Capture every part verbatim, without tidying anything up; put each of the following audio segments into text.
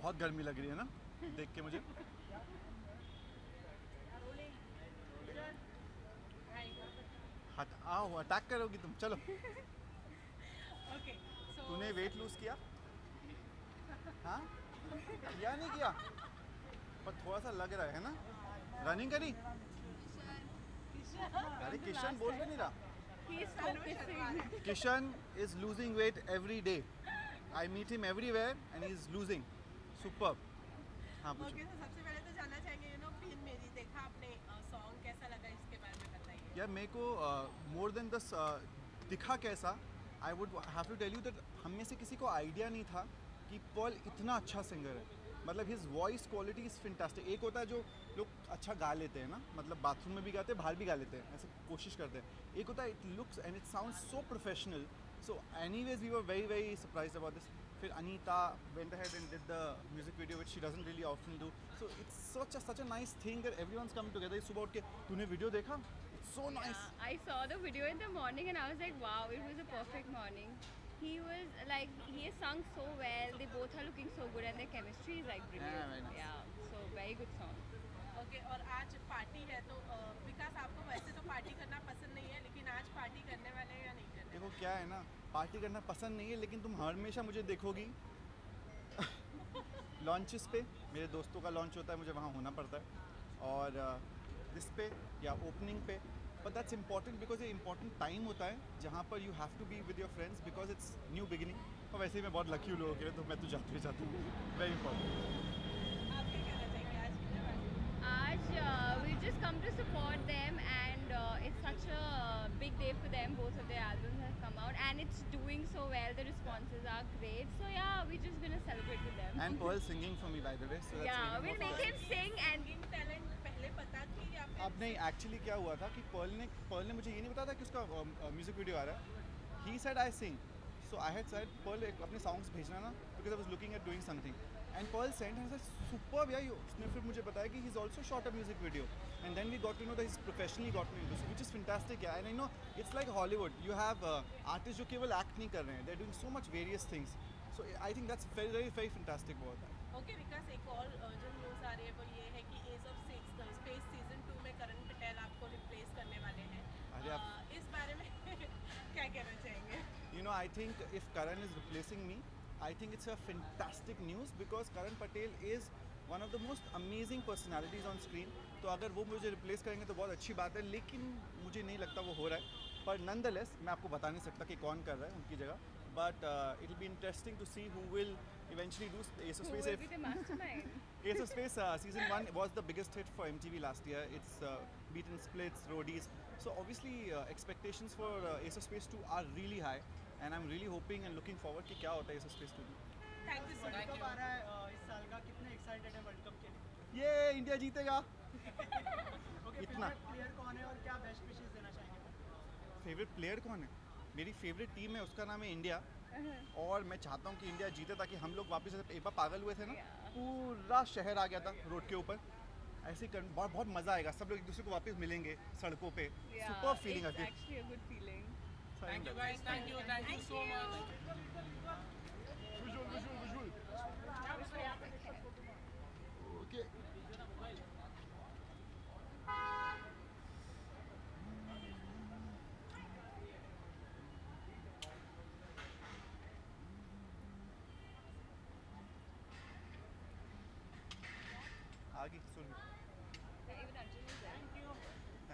बहुत गर्मी लग रही है ना देख के मुझे। हट आओ, अटैक करोगी तुम, चलो। Okay, so तूने वेट लूज किया? हाँ किया नहीं किया, पर थोड़ा सा लग रहा है ना। रनिंग करी? अरे किशन बोल भी नहीं रहा। he is focusing. Kishan is losing weight every day. I meet him everywhere and he is losing. Superb. हाँ पूछो। Okay, so सबसे पहले तो जानना चाहेंगे, you know, पीर मेरी देखा आपने सॉन्ग, कैसा लगा इसके बारे में बताइए। यार मेरे को मोर देन दस दिखा कैसा, I would have to tell you that हम में से किसी को आइडिया नहीं था कि पर्ल इतना अच्छा सिंगर है। मतलब his voice quality is fantastic. एक होता है जो लोग अच्छा गा लेते हैं ना, मतलब बाथरूम में भी गाते हैं, बाहर भी गा लेते हैं, ऐसे कोशिश करते हैं। एक होता है it looks and it sounds so professional. So anyways we were very very surprised about this. फिर Anita went ahead and did the music video which she doesn't really often do. So it's such a such a nice thing that everyone's come together. सुबह उठ के तूने video देखा? It's so nice. Yeah, I saw the video in the morning and I was like, wow, it was a perfect morning. He was like, he has sung so well. They both are looking so good and their chemistry is like brilliant. Yeah, very nice. Yeah, so very good song. Okay, और आज party है तो अ, विकास आपको वैसे तो party करना पसंद नहीं है, लेकिन आज पार्टी करने वाले हैं या नहीं करने? देखो क्या है ना, पार्टी करना पसंद नहीं है, लेकिन तुम हमेशा मुझे देखोगी लॉन्चेस पे। मेरे दोस्तों का लॉन्च होता है, मुझे वहाँ होना पड़ता है, और इस पे या ओपनिंग पे। बट दैट्स इंपॉर्टेंट बिकॉज ये इंपॉर्टेंट टाइम होता है जहाँ पर you have to be with your friends because it's new beginning. और वैसे ही मैं बहुत लकी हूँ लोगों के लिए, तो मैं तो जाते ही जाता हूँ। Very important. आप क्या कहना चाहेंगे आज के बारे में? Aj, uh, we just come to support them and uh, it's such a big day for them. Both of their albums have come out and it's doing so well. The responses are great. So yeah, we're just gonna celebrate with them. And Pearl singing for me by the way. So that's yeah, even we'll more make fun. him sing and singing talent पहले पता थी या फिर? अब नहीं, actually क्या हुआ था कि पर्ल ने पर्ल ने मुझे ये नहीं बताया था कि उसका म्यूजिक वीडियो आ रहा है। He said I sing, so I had said Pearl अपने सॉन्ग्स भेजना ना, because I was looking at doing something and Pearl send and said superb यार। उसने फिर मुझे बताया कि he is also shot a music video and then we got to know that he is professionally got me into, which is fantastic यार। And I know it's like Hollywood, you have artist जो केवल act नहीं कर रहे हैं, they are doing so much various things. So I think that's very very very fantastic बहुत है। Okay विकास, एक और अ, जो न्यूज़ आ रही है वो ये है कि ace of six space season two में करण पटेल आपको रिप्लेस करने वाले हैं। अरे आप- अ, इस बारे में क्या कहना चाहेंगे? You know, I think if Karan is replacing me, I think it's a fantastic news because Karan Patel is one of the most amazing personalities on screen. तो अगर वो मुझे रिप्लेस करेंगे तो बहुत अच्छी बात है, लेकिन मुझे नहीं लगता वो हो रहा है। पर nonetheless मैं आपको बता नहीं सकता कि कौन कर रहा है उनकी जगह, but uh, it will be interesting to see who will eventually do Ace of who Space. will If be the mastermind. Ace of Space uh, season one was the biggest hit for M T V last year. It's uh, beaten Splits, Roadies. So obviously uh, expectations for uh, Ace of Space two are really high, and I'm really hoping and looking forward कि क्या होता है Ace of Space two में। Thank you so world much. Cup आ रहा है अ, इस साल का, कितने एक्साइटेड है वर्ल्ड कप के लिए? ये इंडिया जीतेगा। ओके, इतना। फेवरेट प्लेयर कौन है और क्या बेस्ट विशेस देना चाहेंगे? फेवरेट प्लेयर कौन है? मेरी फेवरेट टीम है, उसका नाम है इंडिया, और मैं चाहता हूँ कि इंडिया जीते ताकि हम लोग वापस एक बार पागल हुए थे ना, पूरा शहर आ गया था रोड के ऊपर, ऐसे ही कर- बहुत बहुत मज़ा आएगा। सब लोग एक दूसरे को वापस मिलेंगे सड़कों पे। Yeah, सुपर फीलिंग it's आती actually a good feeling. Thank you guys, thank you thank you so much. Okay आगे सुन। Yeah, even Arjun is there. Thank you.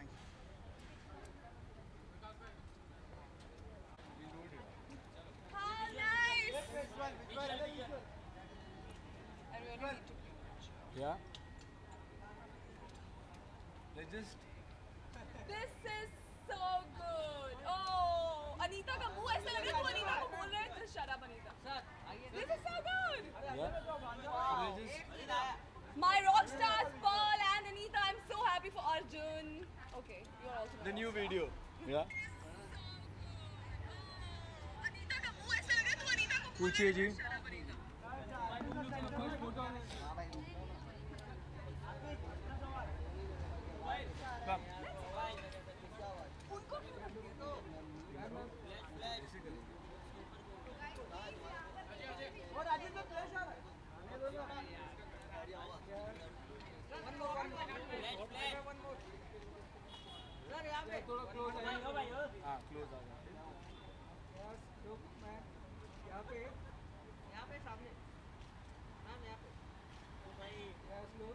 How nice! I really need to pee. Yeah. They just This is so good. Oh, Anita का मुंह ऐसा लग रहा है तू Anita को बोल रहा है। Just shut up, Anita. This is so good. yeah. Wow. They just My rock stars, Pearl and Anita. I'm so happy for Arjun. Okay, you're also. The new video. yeah. Anita का मुंह ऐसा लग रहा है तू Anita को बोल पूछिए जी। Come. उनको क्यों रख दिया? और राजेश का क्लैश आ रहा है। थोड़ा क्लोज आ जाओ। हाँ क्लोज आ जाओ। यहाँ पे यहाँ पे सामने मैम यहाँ पे तो भाई yes look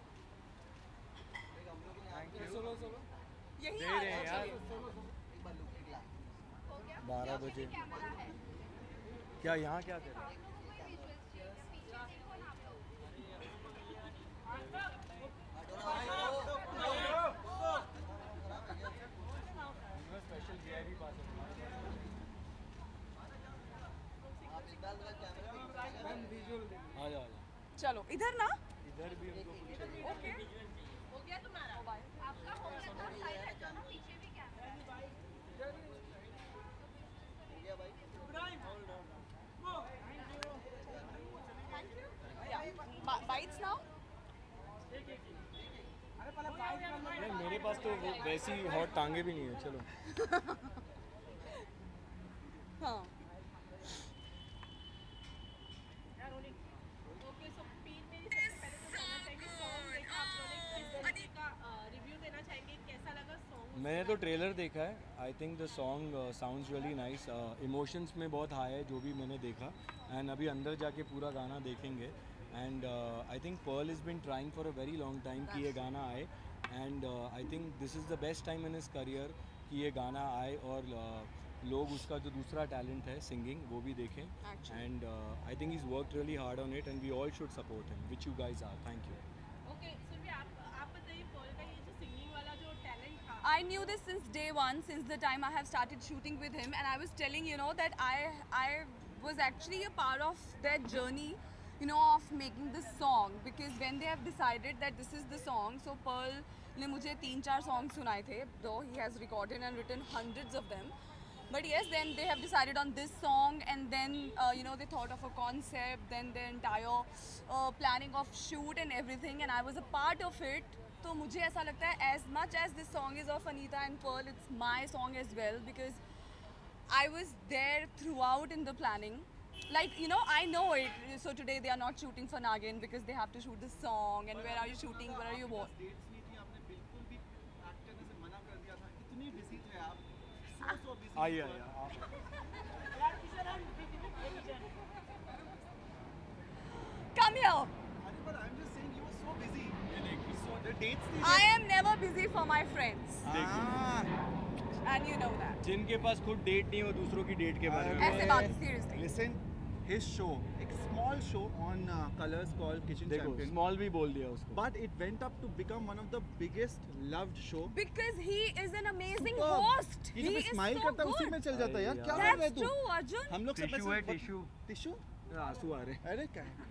thank you solo solo यही दे आ रहे रहा हैं है, यार। चलिए। हो गया? बारह पीछे भी बजे। कैमरा है। क्या यहाँ क्या कर रहे आप लोगों को ही visuals चाहिए। पीछे देखो ना आप लोग। हैं? Special V I P pass आ जाओ आ जाओ। चलो इधर ना इधर भी उनको कुछ ओके हो गया तुम्हारा आपका हो गया तो साइड है जो ना पीछे भी कैमरा है। बाइट्स नाउ नहीं, मेरे पास तो वो वैसी हॉट टांगे भी नहीं है। चलो हाँ ओके सो पीर मेरी सबसे पहले तो जानना चाहेंगे सॉन्ग देखा आप लोगों ने किस तरीके का रिव्यू देना चाहेंगे कैसा लगा सॉन्ग मैंने तो ट्रेलर देखा है। I think the song sounds really nice. Emotions में बहुत हाई है जो भी मैंने देखा। एंड अभी अंदर जाके पूरा गाना देखेंगे। And I think Pearl is been trying for a very long time कि ये गाना आए। And I think this is the best time in his career कि ये गाना आए और uh, लोग उसका जो दूसरा टैलेंट है सिंगिंग वो भी देखें। Actually. And I think is work really hard on it and we all should support him which you guys are. Thank you. Okay Surabhi आप आप बताइए पर्ल का ये जो सिंगिंग वाला जो टैलेंट था I knew this since day one, since the time I have started shooting with him, and I was telling you know that I I was actually a part of that journey, you know, of making this song because when they have decided that this is the song, so Pearl ने मुझे तीन चार songs सुनाए थे, though he has recorded and written hundreds of them. But yes, then they have decided on this song, and then uh, you know they thought of a concept, then the entire uh, planning of shoot and everything, and I was a part of it. तो मुझे ऐसा लगता है as much as this song is of Anita and Pearl, it's my song as well because I was there throughout in the planning. Like you know, I know it. So today they are not shooting for Nagin because they have to shoot the song. And where are you shooting? Where are you? What? Dates नहीं थी, आपने बिल्कुल भी act करने से मना कर दिया था। इतनी बिजी थे आप, सो सो बिजी। आइए आइए आप। Come here. अरे but I'm just saying you were so busy. So the dates नहीं I am never busy for my friends, हाँ, and you know that. जिनके पास खुद डेट नहीं हो दूसरों की डेट के बारे में ऐसे बात seriously. listen, his show, a small show on uh, Colors called Kitchen देखो Champion, स्मॉल भी बोल दिया उसको। but it went up to become one of the biggest loved show. Because he is an amazing Superb. host. ये He जब is smile so करता है उसी में good. चल जाता है यार। अरे क्या यार। कर रहे That's तू? true, Arjun. हम लोग सब टिश्यू है ऐसे टिश्यू। टिश्यू आंसू आ रहे। अरे क्या है?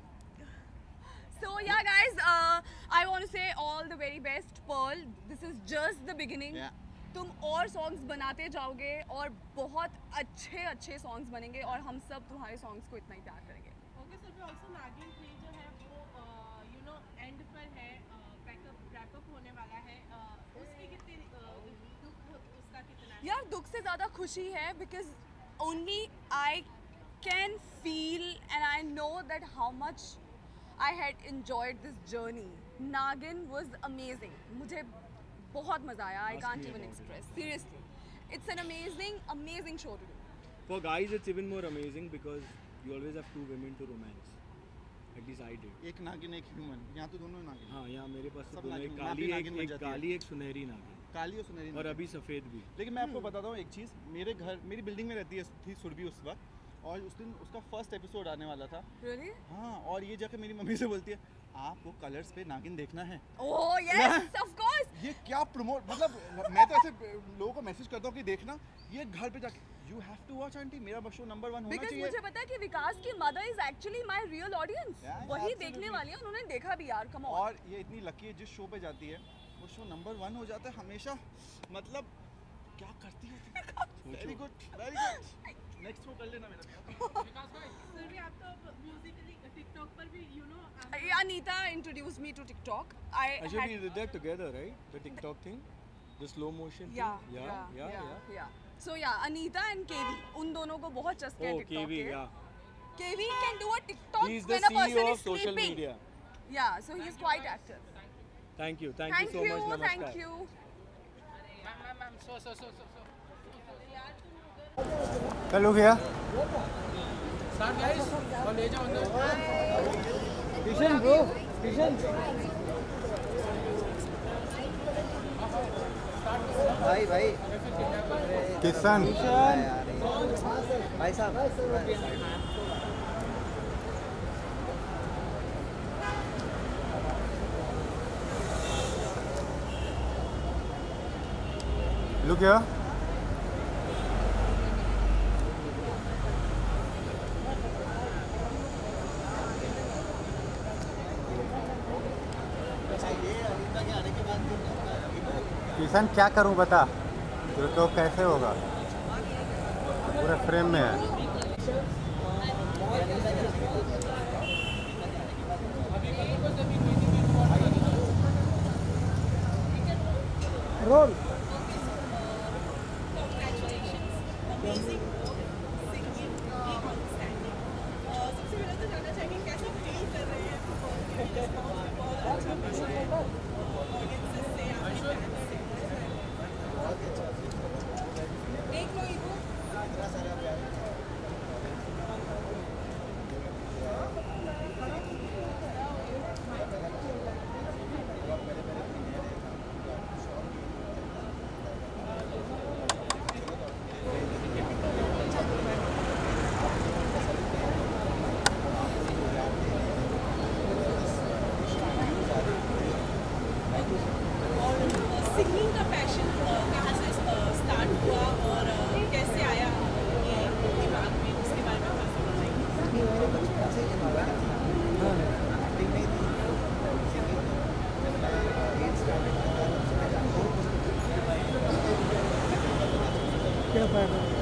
So yeah, guys, uh, I want to say all the very best, Pearl. This is just the beginning. Yeah. तुम और सॉन्ग्स बनाते जाओगे और बहुत अच्छे अच्छे सॉन्ग्स बनेंगे और हम सब तुम्हारे सॉन्ग्स को इतना ही प्यार करेंगे। Okay Surabhi also Naagin three जो है वो यू नो एंड पर है बैकअप रैपअप होने वाला है uh, उसकी कितनी uh, दुख उसका कितना है यार दुख से ज़्यादा खुशी है because only I can feel and I know that how much I had enjoyed this journey. Nagin was amazing. मुझे बहुत मज़ा आया. I Ask can't me even about it. express. Seriously, it's an amazing, amazing show to do. For guys it's even more amazing because you always have two women to romance. At least I did. एक नागिन एक human, यहाँ तो दोनों नागिन। हाँ यहाँ मेरे पास तो सब दोनों एक नागिन, काली माँ भी एक नागिन बन एक जाती है। काली एक सुनहरी नागिन काली और सुनहरी और नागिन। अभी सफ़ेद भी। लेकिन मैं आपको बताता हूँ एक चीज़, मेरे घर मेरी बिल्डिंग में रहती है थी सुरभि उस वक्त, और उस दिन उसका फर्स्ट एपिसोड आने वाला था। Really? हाँ, और ये जाके मेरी मम्मी से बोलती है आपको कलर्स पे नागिन देखना है। Oh yes, of course. ये क्या प्रमोट, मतलब मैं तो ऐसे लोगों को मैसेज करता हूँ कि देखना, ये घर पे जाके you have to watch aunty, मेरा शो नंबर वन होना Because चाहिए। मुझे पता है कि विकास की mother is actually my real audience. Yeah, वही absolutely. देखने वाली है, उन्होंने देखा भी यार. Come on. और ये इतनी लकी है जिस शो पे जाती है वो शो नंबर वन हो जाता है हमेशा। मतलब क्या करती हो? Very good, very good. Next show कर लेना मेरा भी। सुरभि आप तो म्यूजिकली टिकटॉक पर भी you know Anita introduced me to TikTok. I Actually had we did that together, right? The TikTok thing, the slow motion yeah, thing. yeah, yeah, yeah, yeah. yeah. So yeah, Anita and K V, उन दोनों को बहुत चस्के है Oh, TikTok K V, के. yeah. K V can do a TikTok He is the when a C E person O is of social sleeping. media. Yeah, so he's quite active. Thank you. Thank, Thank you so you, much. Namaskar. thank you. Ma'am, ma'am, ma'am, so, so, so, so, so. Hello here. Start, guys. और ले जाओ अंदर. Kishan bro. Kishan. भाई भाई किशन. भाई साहब Look here. Kishan क्या करूं बता, तेरे को कैसे होगा, पूरे फ्रेम में है. Role. Amazing work, singing, being outstanding. सबसे पहले तो जानना चाहेंगे कैसा फील कर रहे हैं बहुत अच्छा ऑडियंसेस से आपके फैंस से. देख लो इधर. सिंगिंग का पैशन कहाँ से स्टार्ट हुआ और कैसे आया ये दिमाग में, उसके बारे में थोड़ा सा बताइए.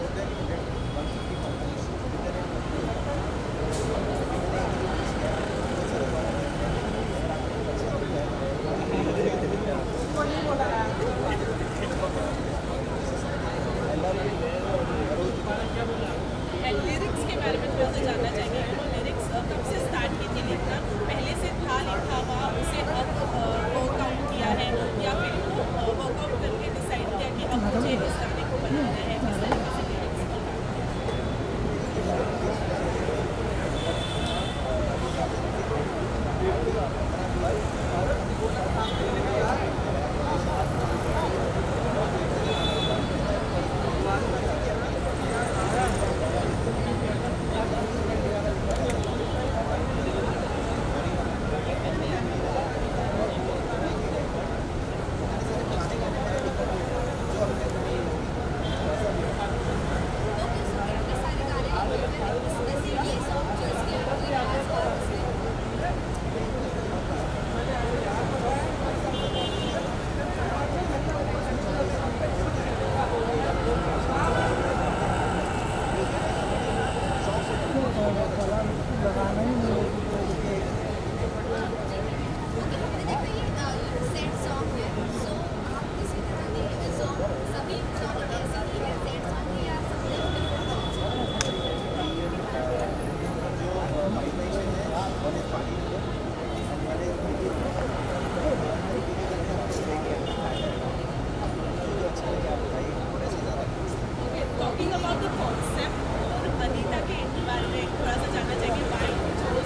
लिरिक्स के बारे में थोड़ा सा जानना चाहेंगे. लिरिक्स कब से स्टार्ट की थी लिखना, पहले से था लिखा हुआ, उसे अब वर्कआउट किया है या फिर वर्कआउट करके डिसाइड किया कि अब मुझे इस गाने को बनाना है, किस तरीके से lyrics talking about the concept और अनीता के बारे में थोड़ा सा जानना चाहिए. वाई चोज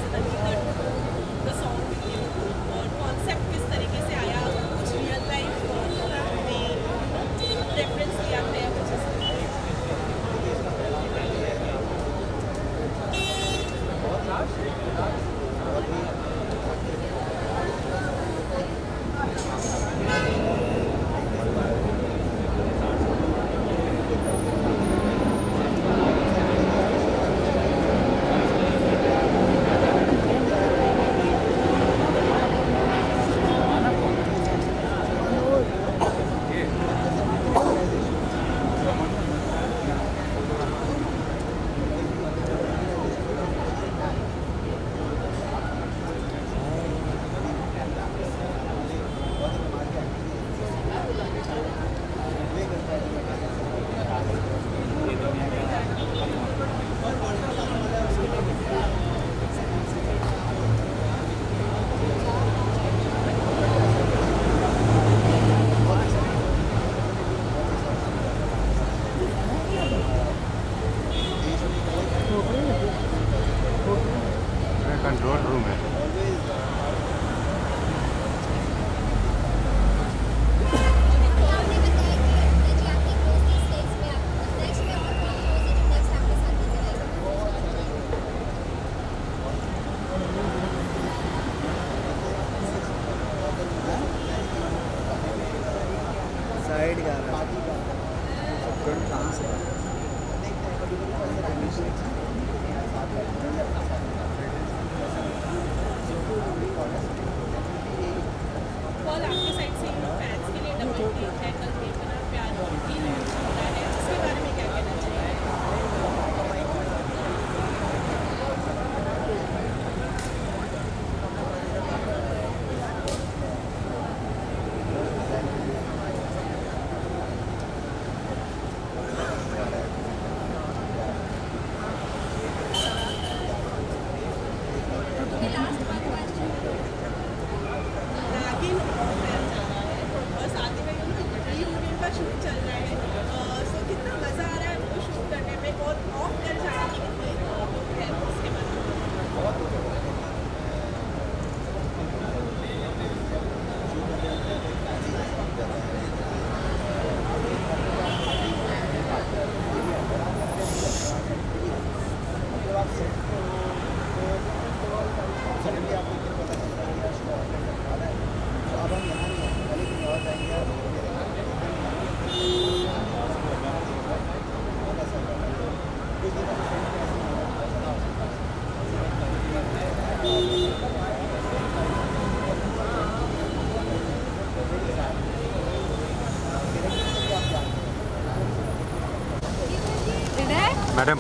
कंट्रोल रूम है। साइड का पॉल आपके साइड से फैंस के लिए डबल टेक है, कल देखना प्यार की है, छोटा है, उसके बारे में क्या कहना चाहिए? Madam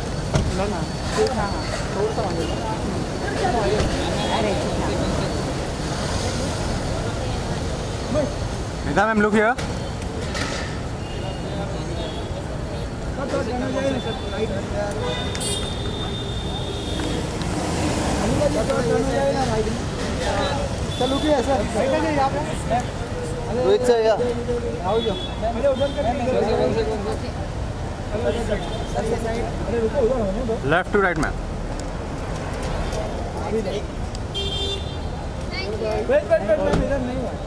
Nita ma'am look here. Rohit sir या left to right ma'am. Wait wait wait ma'am इधर नहीं है।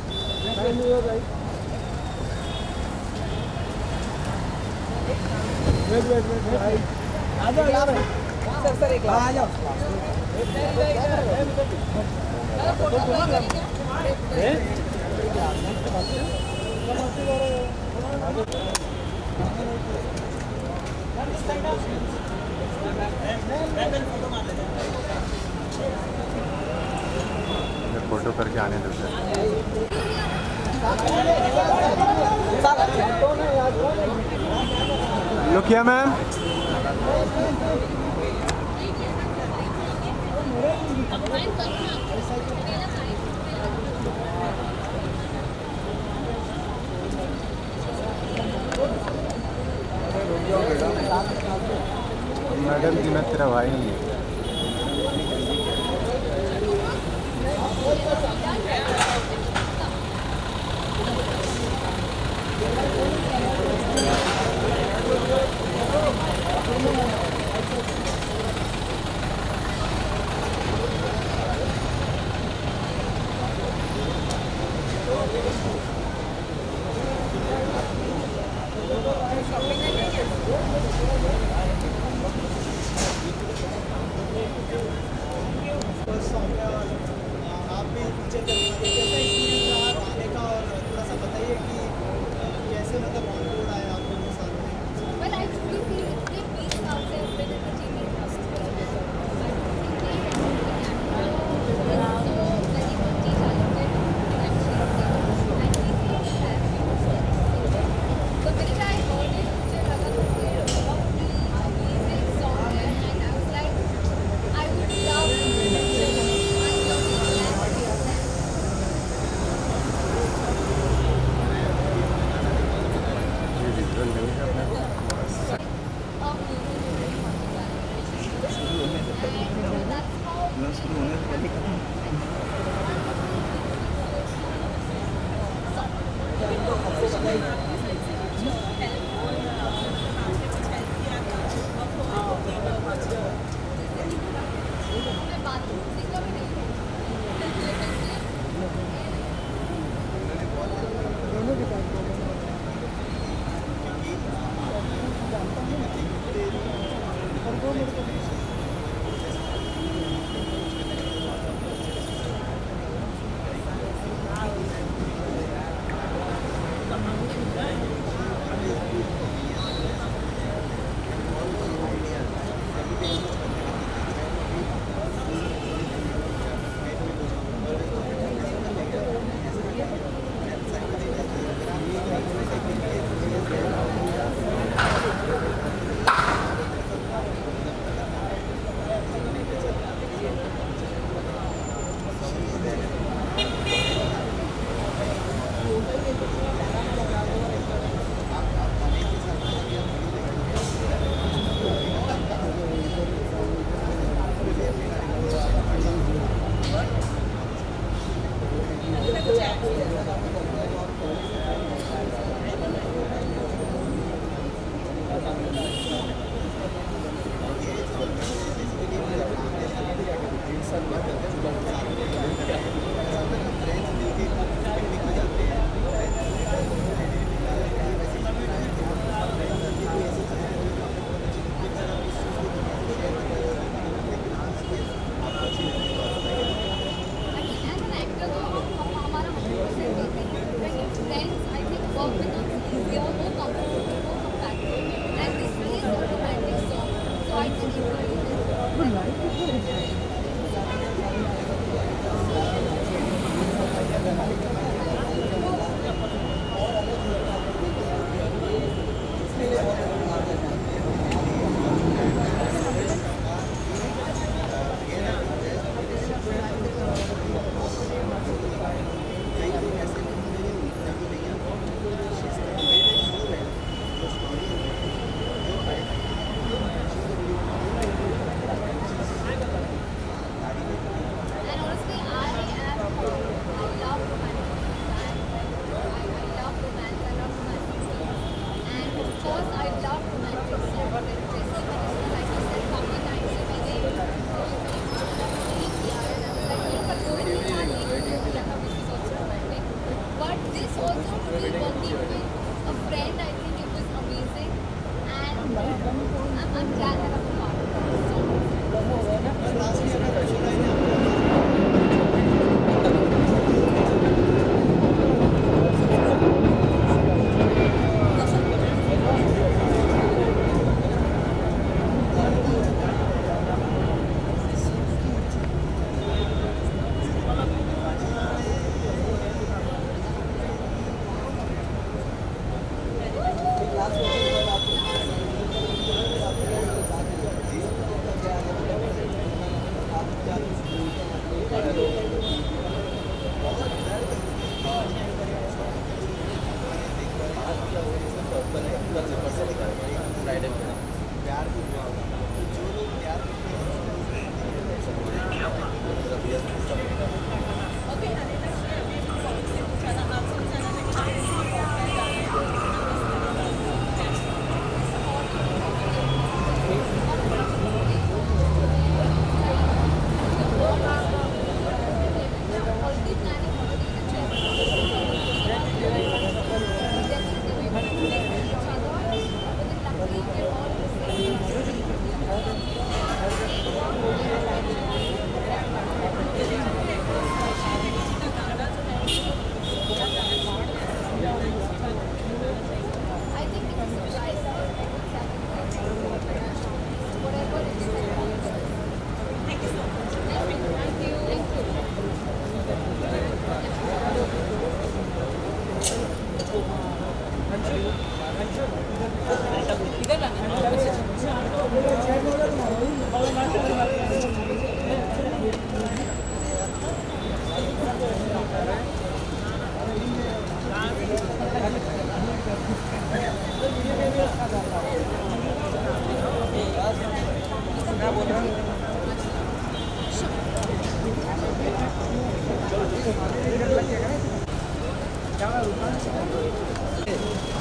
वेट वेट वेट आ जाओ यार सर सर एक आ जाओ। फोटो करके आने दो sir. Look here ma'am. Madam ji मैं तेरा भाई नहीं है।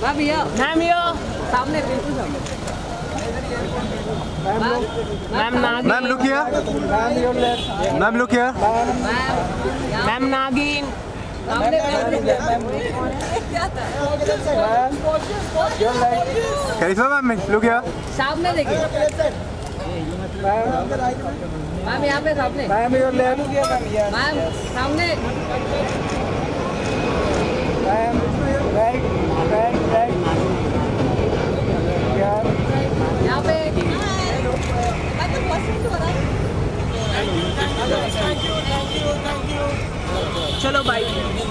मैम ये मैम ये सामने बिल्कुल सामने ma'am Naagin ma'am look here ma'am look here ma'am Naagin सामने करिश्मा मैम लुक हियर सामने देखिए मैम यहाँ पे सामने मैम योर लेफ्ट मैम सामने मैम राइट राइट राइट यहाँ पे चलो भाई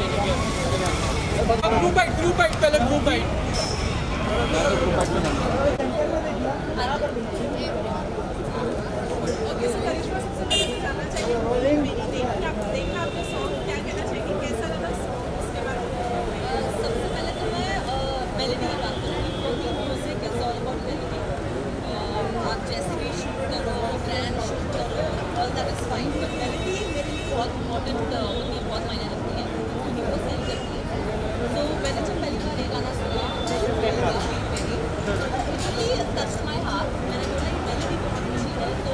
ग्रुप बाइट ग्रुप बाइट पहले ग्रुप बाइट करिश्मा सबसे पहले बताना चाहिए मेरी देखा देखा आपने सॉन्ग क्या कहना चाहिए कैसा लगा सॉन्ग उसके बारे में सबसे पहले तो मैं मेलोडी की बात करूँगी क्योंकि music is all about melody आप जैसे भी शूट करो ब्रांड शूट करो all that is fine but melody मेरे लिए बहुत इंपॉर्टेंट होती है बहुत मायने रखती है क्योंकि वो सेल करती है तो मैंने जब पहली बार ये गाना सुना मेरी टच माई हार्ट मैंने बोला मेलोडी बहुत अच्छी है तो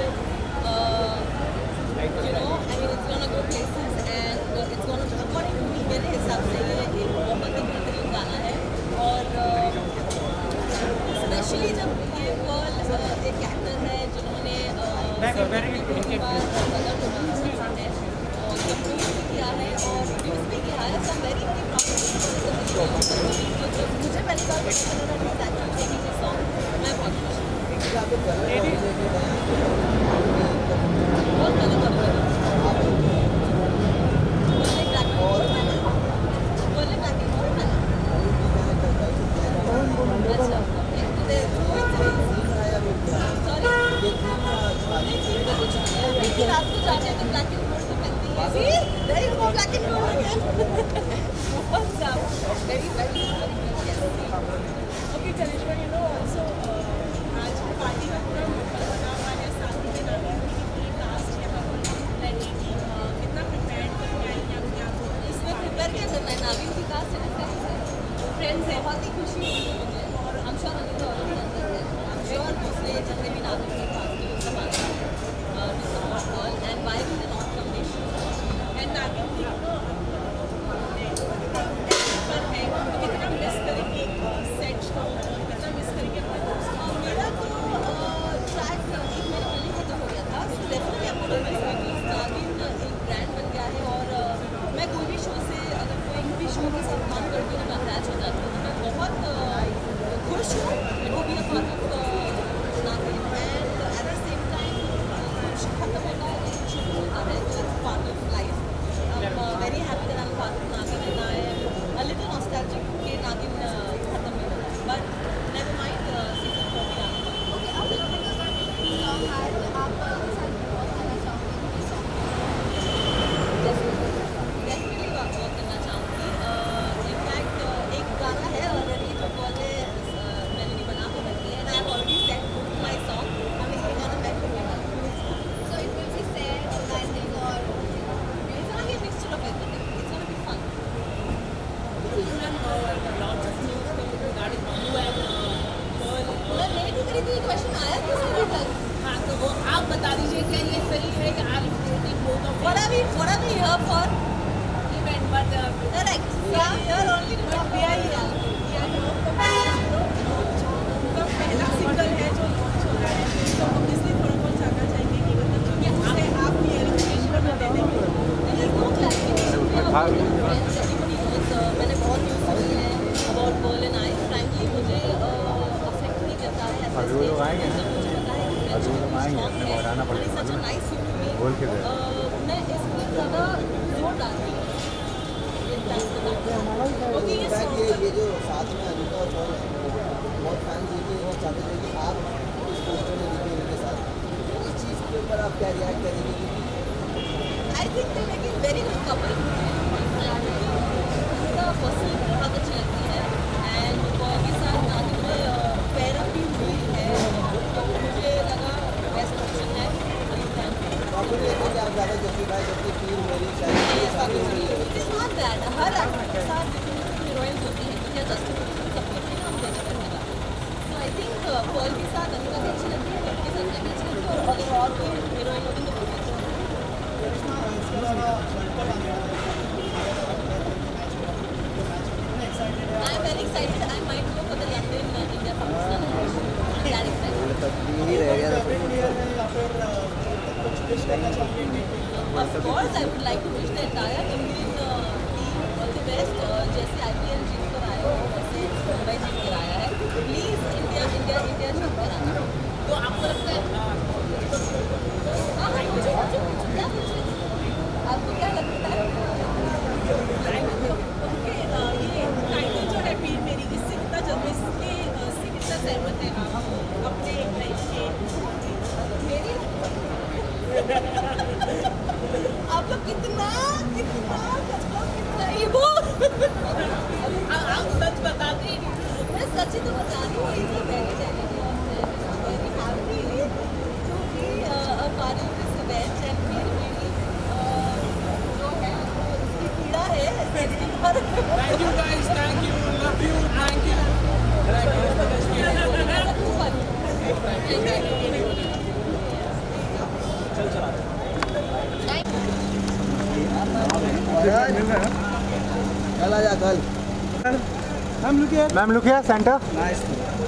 you know, I mean, it's gonna go places and it's gonna, according to me, मेरे हिसाब से ये एक बहुत ही बेहतरीन गाना है और स्पेशली जब ये पर्ल एक एक्टर है जिन्होंने किया है और न्यूज़ भी किया है सब वेरी वेरी मुझे पहली बार सॉन्ग मैं बहुत खुश बहुत गलत हो रहा है बोले ब्लैक और बोले ब्लैक और अच्छा सॉरी रात को जाते हैं तो ब्लैक एंड व्हाइट तो पहनती है जी नहीं वो ब्लैक एंड व्हाइट बहुत ज्यादा very very okay Karishma you know also आज पार्टी का पूरा बना हुआ है साथी के नाम की कास्ट यहाँ पर लड़की की कितना प्रिपेयर करके आई हैं अपने आप को इसमें प्रिपेयर क्या करना है नागिन की कास्ट है फ्रेंड्स है बहुत ही खुशी हुई है मुझे और हम श्योर अनिता और हम श्योर दूसरे जितने भी नागिन की कास्ट है उसका मानना and why we the not combination and Naagin की पर है कितना मिस करेंगे सेट को कितना मिस करेंगे अपने दोस्त को मेरा तो ट्रैक एक महीने पहले खत्म हो गया था सो डेफिनेटली आपको मिस करेंगे नागिन एक ब्रांड बन गया है और मैं कोई भी शो से अगर कोई भी शो के साथ काम करती हूँ मैं अटैच हो जाती हूँ मैं बहुत खुश हूँ to be a part of Naagin and at the same time कुछ खत्म होता है कुछ शुरू होता है तो it's part of life very happy that I am part of Naagin and I am a little nostalgic कि नागिन खत्म नहीं होता but never mind season four भी आना ओके आप लोगों का सॉन्ग है तो आप के साथ बहुत गाना चाहोगे डेफिनेटली बात करना चाहूँगी इनफैक्ट एक गाना है ऑलरेडी जो पहले मेलोडी बना के रखी है and I have already set my song हमें ये गाना बैक करने वाला so it will be sad romantic और it's gonna be a mixture of everything it's gonna be fun मैं मेरी भी करी थी क्वेश्चन आया किसी भी तक हाँ तो वो आप बता दीजिए कि ये सही है कि आप what are we what are we here for event but correct we are here only to talk we are here पहला सिंगल है जो लॉन्च हो रहा है तो ऑब्वियसली थोड़ा बहुत जानना चाहिए कि मतलब कि उसे आप क्लियरिफिकेशन दे देंगे there is no clarification मैंने बहुत न्यूज़ सुनी है about Pearl and I frankly मुझे अफेक्ट नहीं करता है ऐसा अभी वो लोग आएंगे ना अभी वो लोग आएंगे अपने को हटाना पड़ेगा सच अ नाइस फिल्म बोल के दे मैं इस पर ज़्यादा जोर डालती हूँ ओके ये ये ये जो साथ में अनिता और पॉल हैं बहुत फैंस ये वो चाहते थे कि आप इस पोस्टर में दिखे उनके साथ इस चीज़ के ऊपर आप क्या रिएक्ट करेंगे I think they make it very good couple personally बहुत अच्छी लगती है एंड पॉल के साथ नागिन में पैरअप भी हुई है तो मुझे लगा बेस्ट ऑप्शन है आपको देखो कि आप ज़्यादा जस्टिफाई करके पीर मेरी शायद इट इज़ नॉट दैट हर एक्टर के साथ हीरोइंस होती हैं क्योंकि जस्ट सबके लिए हम देने पर लगा। सो आई थिंक पर्ल के साथ अनिता भी अच्छी लगती है, पर्ल के साथ मैं भी अच्छी लगती है, और अगर और कोई हीरोइन होगी तो वो भी अच्छी I am very excited. I might go for the London uh, India Pakistan. I'm that excited. Of course, I would like to wish the entire Indian uh, team all the best. Uh, जैसे I P L जीत कर आया हो वैसे मुंबई जीत कर आया है. Please India India India जीत कर आना. तो आपको लगता है? हाँ हाँ मुझे मुझे क्या मुझे आपको क्या लगता है? ओके ये टाइटल जो है पीर मेरी इससे कितना जल्दी इसके इससे कितना सहमत है आप अपने लाइफ के मेरी आप लोग कितना कितना कितना ईगो आप सच बताते ही नहीं मैं सच ही तो बता रही हूँ इतना very very very happy to be a part of this event and पीर मेरी जो है उसकी पीड़ा है इसके बारे में Thank you guys, thank you, love you, thank you. कल आ जा कल ma'am look here ma'am look here centre nice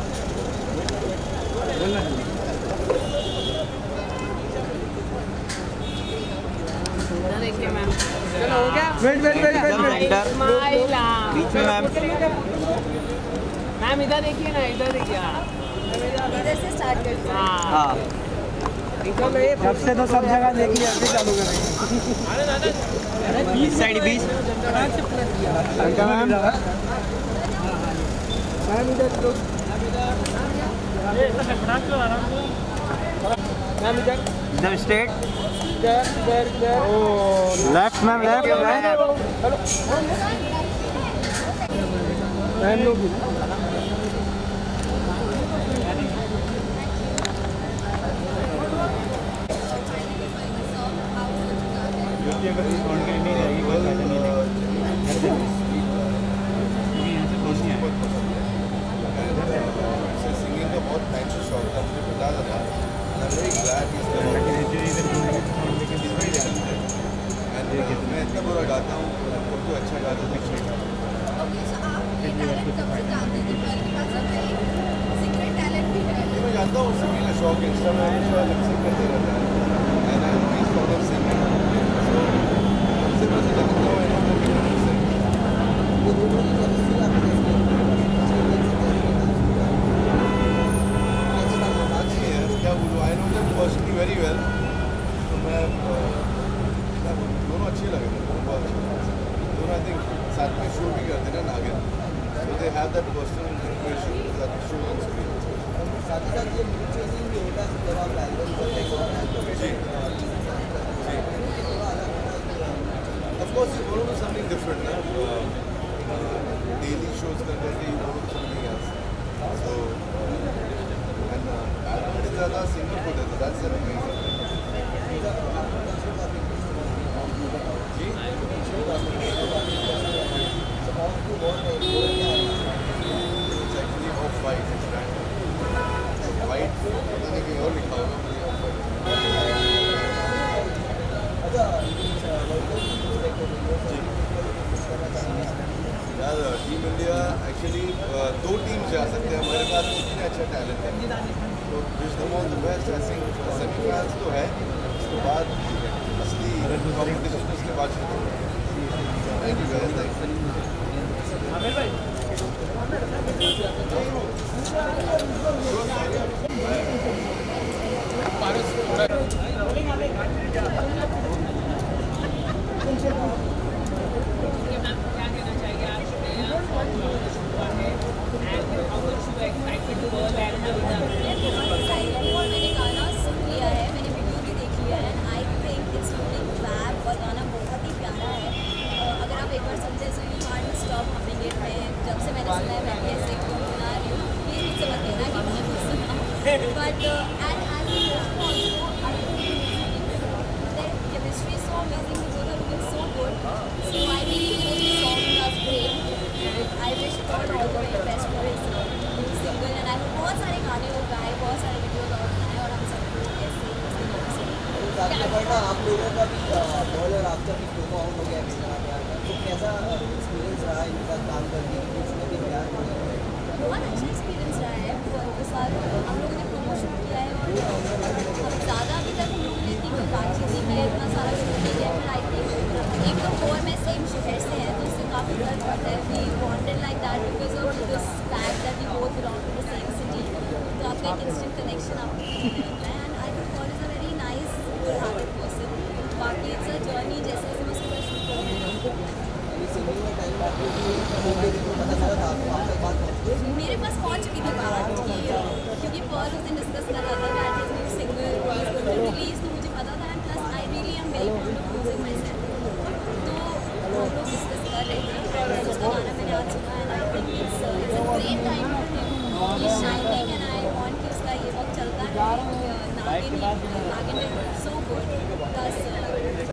देखिए मैम चलो हो गया wait wait wait wait smile बीच में मैम मैम इधर देखिए ना इधर देखिए इधर से स्टार्ट करते हैं हाँ जब से तो सब जगह देखिए अभी चालू करेंगे बीस साइड बीस मैम मैम इधर तो मैम इधर इधर straight left ma'am left ma'am लोग अगर इस काउंट के लिए नहीं रहेगी कोई फायदा नहीं लेगा सिंगिंग का बहुत टाइम से शौक था मुझे बता था मैं इतना बुरा गाता हूँ तो अच्छा गाता हूँ मैं जानता हूँ सिंगिंग का शौक इंस्टा में सिंग करते रहता है पर्सनली वेरी वेल तो मैं दोनों अच्छे लगे मुझे बहुत अच्छे दोनों आई थिंक साथ में शो भी करते ना Naagin so they have that personal information that show on screen साथ ही साथ ये मूड चेंजिंग भी होता है जब आप एल्बम करते हो ji of course you want to do something different ना डेली शोज कर करके you want to do something else so and album is ज़्यादा सिंगल को देता that's amazing ji it's actually off white it's brand white पता नहीं कहीं और लिखा होगा मुझे ऑफ वाइट यार टीम इंडिया एक्चुअली दो टीम जा सकते हैं हमारे पास इतने अच्छा टैलेंट है तो wish them all the best I think semifinals तो है उसके बाद असली कॉम्पिटिशन उसके बाद शुरू होगा thank you guys thank you Aamir भाई मैंने गाना सुन लिया है, मैंने वीडियो भी देख लिया है। I think it's looking fab और गाना बहुत ही प्यारा है। अगर आप एक बार समझे so you can't stop humming it. मैं जब से मैंने सुना है मैं भी ऐसे गुनगुना रही हूँ। ये मुझसे मत कहना कि मैंने खुद सुना but and age chemistry so amazing, both are looking so good. So I really hope the song does great. I wish all the हाँ, आप लोगों का भी बॉल और आपका भी प्रोमो आउट हो गया तो कैसा एक्सपीरियंस रहा इनके साथ काम करने की उसमें भी प्यार बहुत अच्छा एक्सपीरियंस रहा है उनके साथ हम लोगों ने प्रोमो शूट किया है और अब ज़्यादा अभी तक हम लोगों ने इतनी कोई बातचीत नहीं की है, इतना सारा शूट नहीं किया है, पर आई थिंक एक तो वो और मैं सेम शहर से हैं तो उससे काफ़ी फर्क पड़ता है we wanted like that because of this fact that we both belong to the same city, तो आपका एक इंस्टेंट कनेक्शन आपको मिलता है and I think Paul is a very nice good hearted person. बाकी इट्स अ जर्नी जैसे जैसे मैं उसके साथ शूट करती हूँ मेरे पास पहुंच चुकी थी बात कि क्योंकि पर्ल उस दिन डिस्कस कर रहा था that is new single is going to release तो मुझे पता था and plus I really am very fond of music myself, तो हम लोग डिस्कस कर रहे थे और उसका गाना मैंने आज सुना and I think it's it's a great time for him, he is shining and I want कि उसका ये वक्त चलता रहे। नागिन नागिन सो गुड प्लस